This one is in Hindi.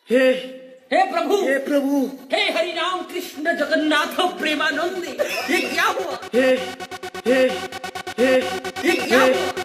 हे हे प्रभु, हे प्रभु, हे हरि राम कृष्ण जगन्नाथ प्रेमानंद, ये क्या हुआ? हे हे हे ये क्या हुआ?